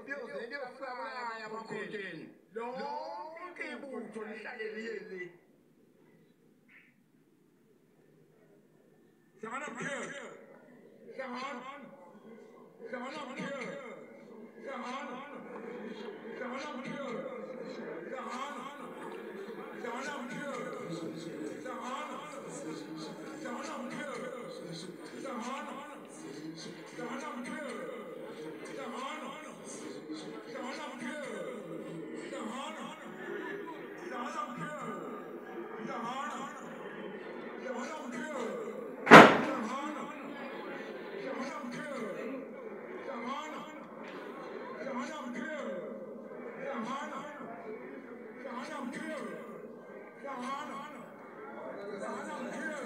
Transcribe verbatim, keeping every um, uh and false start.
Deus, Deus sabe a maconha. Não tem muito, não sai ele. Shut up here. Shut on. Shut up here. Shut on. Shut up here. Shut on. Shut up here. Shut on. Shut up here. Shut on. Shut up here. Shut on. Shut up here. Shut on. Shut up here. Shut on. Shut up here. Come on,